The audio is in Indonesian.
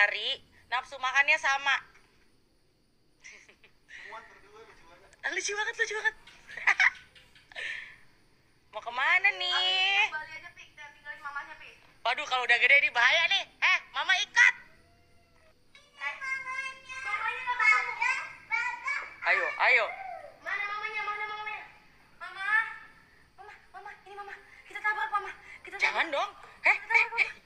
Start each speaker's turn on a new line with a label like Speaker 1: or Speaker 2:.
Speaker 1: hari nafsu makannya sama. Lucu banget, lucu banget. Mau kemana nih?
Speaker 2: Balik aja, Pi. Kita tinggalin mamanya, Pi.
Speaker 1: Waduh, kalau udah gede nih bahaya nih. Mama ikat.
Speaker 2: Mamanya nggak ketemu.
Speaker 1: Ayo, ayo.
Speaker 2: Mana mamanya? Mana mamanya? Mama. Mama, mama, ini mama. Kita tabrak, mama. Kita tabrak.
Speaker 1: Jangan dong.